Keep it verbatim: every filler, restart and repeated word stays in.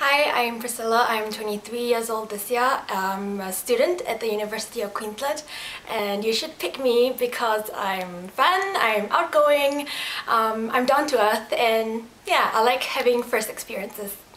Hi, I'm Priscilla. I'm twenty-three years old this year. I'm a student at the University of Queensland, and you should pick me because I'm fun, I'm outgoing, um, I'm down to earth, and yeah, I like having first experiences.